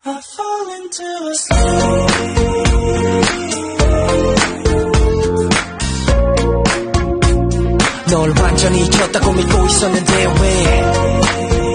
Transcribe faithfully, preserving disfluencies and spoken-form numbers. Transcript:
I fall into a sleep. 널 완전히 잊었다고 믿고 있었는데 왜